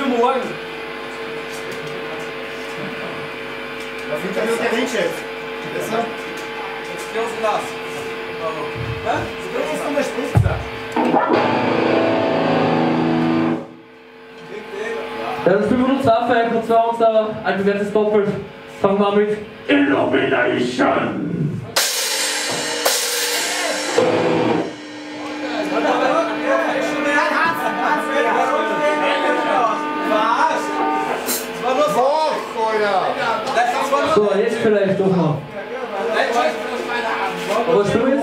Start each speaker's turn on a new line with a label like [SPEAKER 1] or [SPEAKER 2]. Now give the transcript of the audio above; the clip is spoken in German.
[SPEAKER 1] für morgen.
[SPEAKER 2] Was sind denn der Ringchef?
[SPEAKER 1] Jetzt lass das.
[SPEAKER 2] Ja? Das ist von der Spitze.
[SPEAKER 3] Ja, das 5 Minuten Waffe, und zwar unser altbewährtes Doppel. Fangen wir mit Illumination! So, jetzt vielleicht doch noch. Aber was tue ich